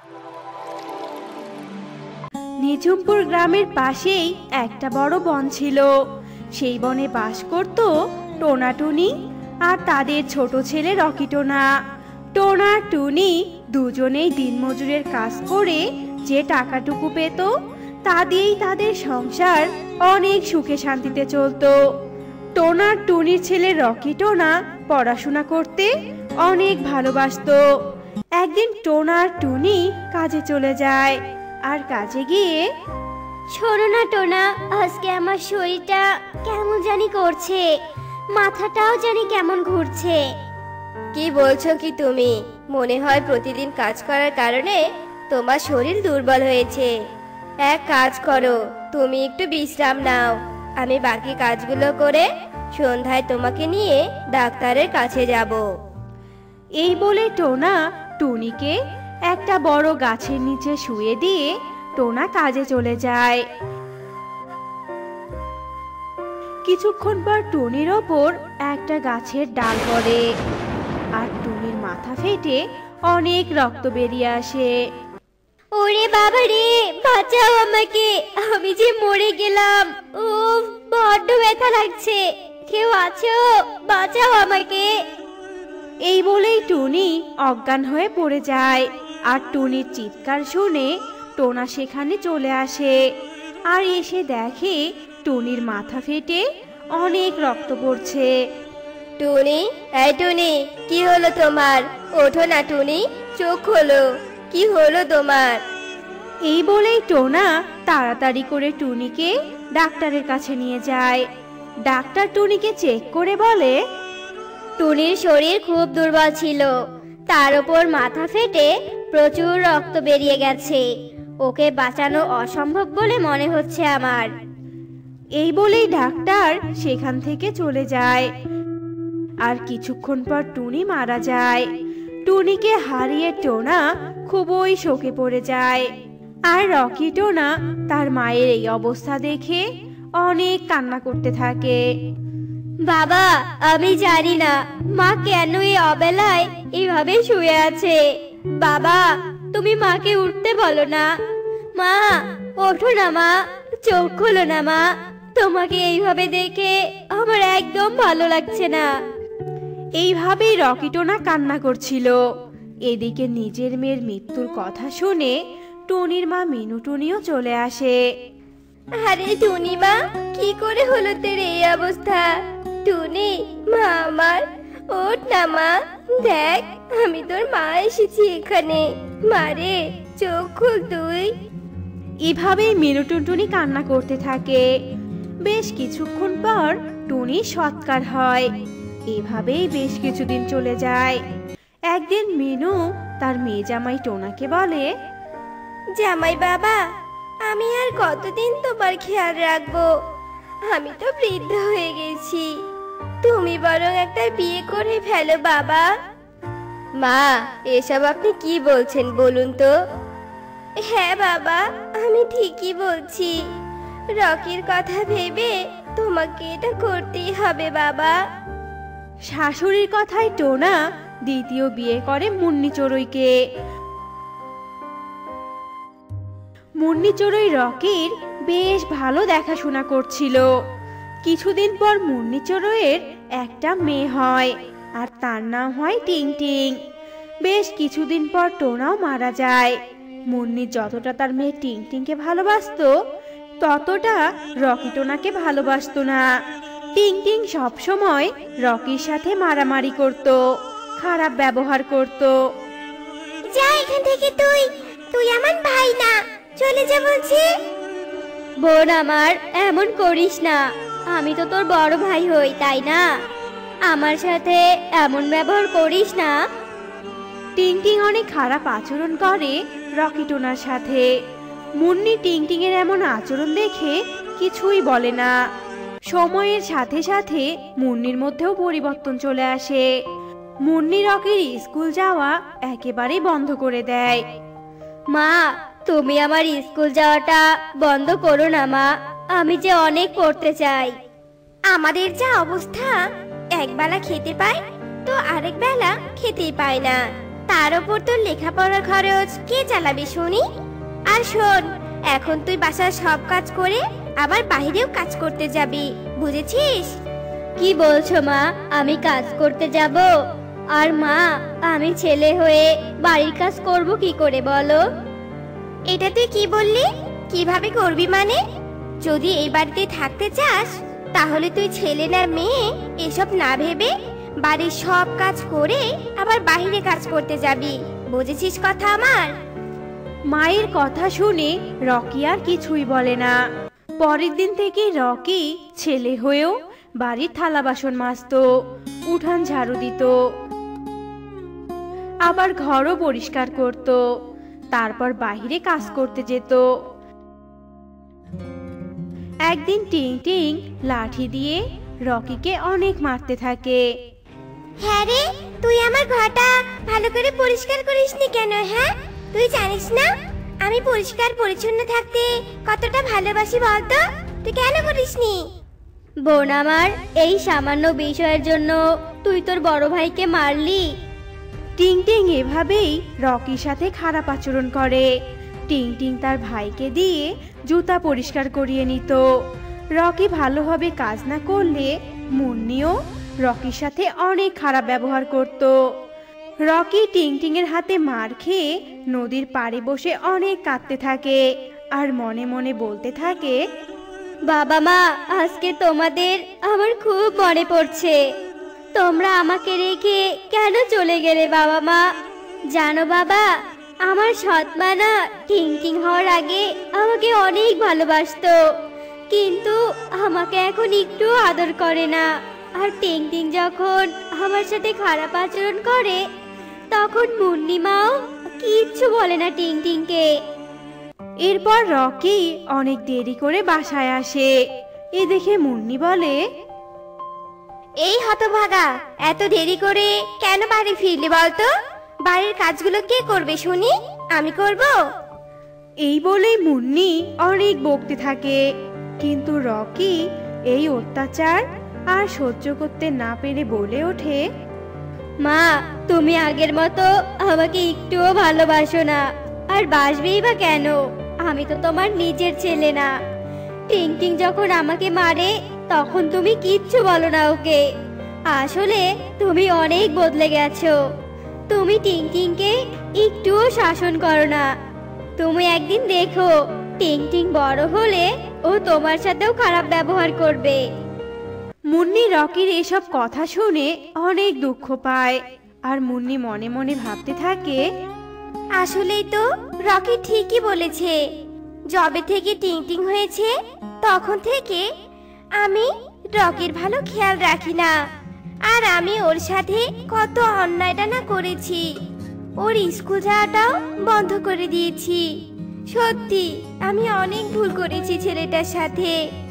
নিঝুমপুর গ্রামের পাশেই একটা বড় বন ছিল। সেই বনে বাস করত টোনা টুনি আর তাদের ছোট ছেলে রকি টোনা। টোনা আর টুনি দুজনেই দিনমজুরের কাজ করে যে টাকাটুকু পেত তা দিয়েই তাদের সংসার অনেক সুখে শান্তিতে চলতো। টোনা আর টুনির ছেলে রকি টোনা পড়াশোনা করতে অনেক ভালোবাসতো। একদিন টোনা আর টুনি কাজে চলে যায়, আর কাজে গিয়ে, শোনো না টোনা, আজকে আমার শরীরটা কেমন জানি করছে, মাথাটাও জানি কেমন ঘুরছে। কি বলছো কি তুমি? মনে হয় প্রতিদিন কাজ করার কারণে তোমার শরীর দুর্বল হয়েছে। এক কাজ করো, তুমি একটু বিশ্রাম নাও, আমি বাকি কাজগুলো করে সন্ধ্যায় তোমাকে নিয়ে ডাক্তারের কাছে যাব। এই বলে টোনা টুনিকে একটা বড় গাছের নিচে শুয়ে দিয়ে টোনা কাজে চলে যায়। কিছুক্ষণ পর টুনির ওপর একটা গাছের ডাল পড়ে, আর টুনির মাথা ফেটে অনেক রক্ত বেরিয়ে আসে। ওরে বাবা রে, বাঁচাও আমাকে, আমি যে মরে গেলাম। উফ, বড্ড ব্যথা লাগছে, কেউ আছো? বাঁচাও আমাকে। এই বলেই টুনি অজ্ঞান হয়ে পড়ে যায়। আর টুনির চিৎকার শুনে টোনা সেখানে চলে আসে, আর এসে দেখে টুনির মাথা ফেটে অনেক রক্ত পড়ছে। টুনি, এই টুনি, কি হলো তোমার? ওঠো না টুনি, চোখ খোলো, কি হলো তোমার? এই বলেই টোনা তাড়াতাড়ি করে টুনিকে ডাক্তারের কাছে নিয়ে যায়। ডাক্তার টুনিকে চেক করে বলে, টুনির শরীর খুব দুর্বল ছিল, তার উপর মাথা ফেটে প্রচুর রক্ত বেরিয়ে গেছে, ওকে বাঁচানো অসম্ভব বলে মনে হচ্ছে আমার। এই বলেই ডাক্তার সেখান থেকে চলে যায়। আর কিছুক্ষণ পর টুনি মারা যায়। টুনিকে হারিয়ে টোনা খুবই শোকে পড়ে যায়। আর রকি টোনা তার মায়ের এই অবস্থা দেখে অনেক কান্না করতে থাকে। বাবা, আমি জানি না মা কেন এই অবেলায় এভাবে শুয়ে আছে। বাবা, তুমি মাকে উঠতে বলো না। মা, ওঠো না মা, চোখ খোলো না মা, তোমাকে এইভাবে দেখে আমার একদম ভালো লাগছে না। এইভাবেই রকি টোনা কান্না করছিল। এদিকে নিজের মেয়ের মৃত্যুর কথা শুনে টুনির মা মিনু টুনিও চলে আসে। আরে টুনি মা, কি করে হলো তোর এই অবস্থা? টুনি মা আমার, ওঠ না মা, দেখ আমি তোর মা এসেছি এখানে, মারে চোখ খুল তুই। এভাবেই মিনু টুনটুনি কান্না করতে থাকে। বেশ কিছুক্ষণ পর টুনি সৎকার হয়। এভাবেই বেশ কিছুদিন চলে যায়। একদিন মিনু তার মেয়ে জামাই টোনাকে বলে, জামাই বাবা, আমি আর কতদিন তোমার খেয়াল রাখবো? আমি তো বৃদ্ধ হয়ে গেছি, তুমি বরং একটা বিয়ে করে ফেলো বাবা। মা, এসব আপনি কি বলছেন বলুন তো? হ্যাঁ বাবা, আমি ঠিকই বলছি, রকির কথা ভেবে তোমাকে এটা করতেই হবে বাবা। শাশুড়ির কথায় টোনা দ্বিতীয় বিয়ে করে মুন্নি চড়ুইকে। মুন্নি চড়ুই রকির বেশ ভালো দেখাশোনা করছিল। কিছুদিন পর মুন্নি চড়ুইয়ের একটা মেয়ে হয়, আর তার নাম হয় টিং টিং। বেশ কিছুদিন পর টোনাও মারা যায়। মুন্নি যতটা তার মেয়ে টিং টিংকে ভালোবাসতো, ততটা রকি টোনাকে ভালোবাসতো না। টিং টিং সবসময় রকির সাথে মারামারি করত, খারাপ ব্যবহার করত। যা এখান থেকে, তুই তুই আমার ভাই না, চলে যা বলছি। বোন আমার, এমন করিস না, আমি তো তোর বড় ভাই হই, তাই না? আমার সাথে এমন ব্যবহার করিস না। টিং টিং অনেক খারাপ আচরণ করে রকি টোনার সাথে। মুন্নি টিং টিং এর এমন আচরণ দেখে কিছুই বলে না। সময়ের সাথে সাথে মুন্নির মধ্যেও পরিবর্তন চলে আসে। মুন্নি রকির স্কুল যাওয়া একেবারেই বন্ধ করে দেয়। মা, তুমি আমার স্কুল যাওয়াটা বন্ধ করো না মা, আমি যে অনেক পড়তে চাই। আমাদের যা অবস্থা, একবেলা খেতে পাই তো আরেক বেলা খেতেই পাই না, তার উপর তোর লেখাপড়ার খরচ কে চালাবে শুনি? আর শোন, এখন তুই বাসার সব কাজ করে আবার বাইরেও কাজ করতে যাবি, বুঝেছিস? কি বলছো মা, আমি কাজ করতে যাব? আর মা, আমি ছেলে হয়ে বাড়ির কাজ করব কি করে বলো? এটা তুই কি বললি? কিভাবে করবি মানে? যদি এই বাড়িতে থাকতে চাস তাহলে তুই ছেলে না মেয়ে এসব না ভেবে বাড়ির সব কাজ করে আবার বাইরে কাজ করতে যাবি, বুঝেছিস কথা আমার? মায়ের কথা শুনে রকি আর কিছুই বলে না। পরের দিন থেকে রকি ছেলে হয়েও বাড়ির থালা বাসন মাজতো, উঠান ঝাড়ু দিত, আবার ঘরও পরিষ্কার করত, তারপর বাইরে কাজ করতে যেত। একদিন টিং টিং লাঠি দিয়ে রকিকে অনেক মারতে থাকে। হ্যাঁ রে, তুই আমার ঘরটা ভালো করে পরিষ্কার করিসনি কেন? হ্যাঁ, তুই জানিস না আমি পরিষ্কার পরিচ্ছন্ন থাকতে কতটা ভালোবাসি বলতো? তুই কেন করিসনি? বোন আমার, এই সামান্য বিষয়ের জন্য তুই তোর বড় ভাইকে মারলি? টিং টিং এভাবেই রকির সাথে খারাপ আচরণ করে। টিং টিং তার ভাইকে দিয়ে জুতা পরিষ্কার করিয়ে নিত। রকি ভালোভাবে কাজ না করলে মুন্নিও রকির সাথে অনেক খারাপ ব্যবহার করত। রকি টিং টিং এর হাতে মার খেয়ে নদীর পাড়ে বসে অনেক কাঁদতে থাকে আর মনে মনে বলতে থাকে, বাবা মা, আজকে তোমাদের আমার খুব মনে পড়ছে। তোমরা আমাকে রেখে কেন চলে গেলে বাবা মা? জানো বাবা, আমার সৎ মা না টিং টিং হওয়ার আগে আমাকে অনেক ভালোবাসতো, কিন্তু আমাকে এখন একটু আদর করে না। আর টিং টিং যখন আমার সাথে খারাপ আচরণ করে তখন মুন্নি মাও কিচ্ছু বলে না টিং টিংকে। এরপর রকি অনেক দেরি করে বাসায় আসে। এ দেখে মুন্নি বলে, এই হতভাগা, এত দেরি করে কেন বাড়ি ফিরলি বলতো? বাড়ির কাজগুলো কে করবে শুনি? আমি করব? এই বলেই মুন্নি অনেক বকতে থাকে, কিন্তু রকি এই অত্যাচার আর সহ্য করতে না পেরে বলে ওঠে, মা, তুমি আগের মতো আমাকে একটুও ভালোবাসো না, আর বাসবেই বা কেন? আমি তো তোমার নিজের ছেলে না। টিং টিং যখন আমাকে মারে তখন তুমি কিচ্ছু বলো না ওকে। আসলে তুমি অনেক বদলে গেছো। তুমি টিং টিংকে একটুও শাসন করো না। তুমি একদিন দেখো, টিং টিং বড় হলে ও তোমার সাথেও খারাপ ব্যবহার করবে। মুন্নি রকির এসব কথা শুনে অনেক দুঃখ পায় আর মুন্নি মনে মনে ভাবতে থাকে, আসলেই তো রকি ঠিকই বলেছে। যবে থেকে টিং টিং হয়েছে তখন থেকে আমি রকির ভালো খেয়াল রাখি না। আর আমি ওর সাথে কত অন্যায়টা না করেছি। ওর স্কুল যাওয়াটাও বন্ধ করে দিয়েছি। সত্যি আমি অনেক ভুল করেছি ছেলেটার সাথে।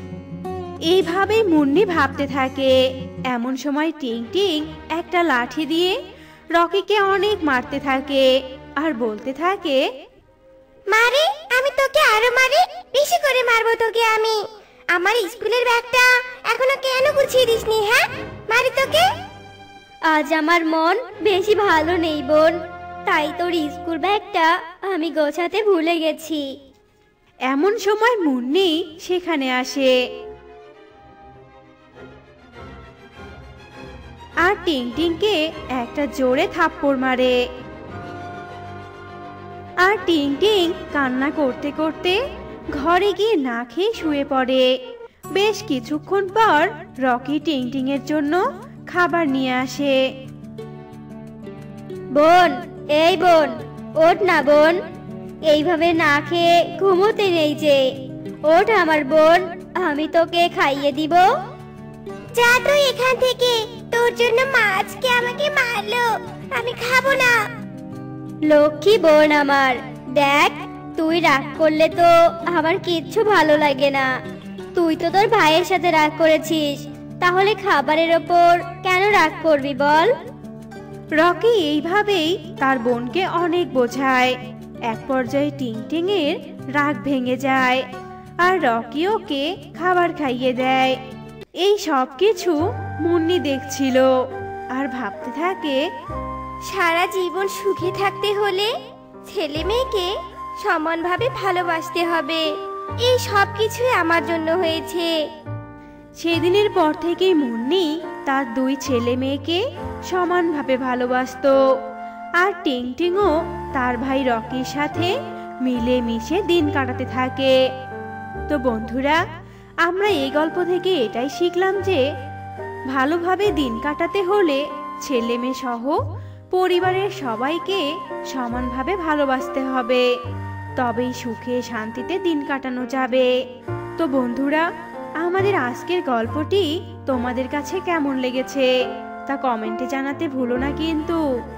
এইভাবে মুন্নি ভাবতে থাকে। এমন সময় টিং টিং একটা লাঠি দিয়ে রকিকে অনেক মারতে থাকে আর বলতে থাকে, মারে, আমি তোকে আরো মারে, বেশি করে মারবো তোকে আমি। আমার স্কুলের ব্যাগটা এখনো কেন গুছিয়ে দিসনি? হ্যাঁ, মারি তোকে। আজ আমার মন বেশি ভালো নেই বোন, তাই তোর স্কুল ব্যাগটা আমি গোছাতে ভুলে গেছি। এমন সময় মুন্নি সেখানে আসে আর টিং টিংকে একটা জোরে থাপ্পড় মারে। আর টিং টিং কান্না করতে করতে ঘরে গিয়ে না খেয়ে শুয়ে পড়ে। বেশ কিছুক্ষণ পর রকি টিং টিং এর জন্য খাবার নিয়ে আসে। বোন, এই বোন, ওঠ না বোন, এইভাবে না খেয়ে ঘুমোতে নেই যে। ওঠ আমার বোন, আমি তোকে খাইয়ে দিব। যা তুই এখান থেকে, তোর জন্য মা আজকে আমাকে মারলো, আমি খাবো না। লক্ষ্মী বোন আমার, দেখ, তুই রাগ করলে তো আমার কিচ্ছু ভালো লাগে না। তুই তো তোর ভাইয়ের সাথে রাগ করেছিস, তাহলে খাবারের ওপর কেন রাগ করবি বল? রকি এইভাবেই তার বোনকে অনেক বোঝায়। এক পর্যায়ে টিং টিং এর রাগ ভেঙে যায় আর রকি ওকে খাবার খাইয়ে দেয়। এই সব কিছু মুন্নি দেখছিল আর ভাবতে থাকে, সারা জীবন সুখে থাকতে হলে ছেলে মেয়েকে সমানভাবে ভালোবাসতে হবে। এই সব কিছুই আমার জন্য হয়েছে। সেদিনের পর থেকেই মুন্নি তার দুই ছেলে মেয়েকে সমানভাবে ভালোবাসতো। আর টিংটিংও তার ভাই রকির সাথে মিলেমিশে দিন কাটাতে থাকে। তো বন্ধুরা, আমরা এই গল্প থেকে এটাই শিখলাম যে ভালোভাবে দিন কাটাতে হলে ছেলে মেয়ে সহ পরিবারের সবাইকে সমানভাবে ভালোবাসতে হবে, তবেই সুখে শান্তিতে দিন কাটানো যাবে। তো বন্ধুরা, আমাদের আজকের গল্পটি তোমাদের কাছে কেমন লেগেছে তা কমেন্টে জানাতে ভুলো না কিন্তু।